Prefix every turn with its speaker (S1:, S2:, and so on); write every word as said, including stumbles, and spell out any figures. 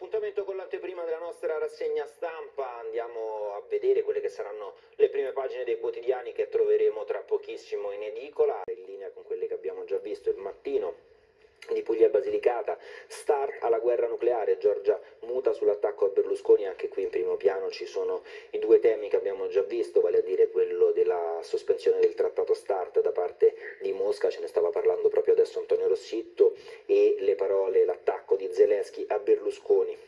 S1: appuntamento con l'anteprima della nostra rassegna stampa, andiamo a vedere quelle che saranno le prime pagine dei quotidiani che troveremo tra pochissimo in edicola, in linea con quelle che abbiamo già visto. Il Mattino di Puglia e Basilicata, start alla guerra nucleare, Giorgia muta sull'attacco a Berlusconi, anche qui in primo piano ci sono i due temi che abbiamo già visto, vale a dire quello della sospensione del trattato start da parte di Mosca, ce ne stava parlando proprio adesso Antonio Rossitto, e le parole, l'attacco di Zelensky a Berlusconi.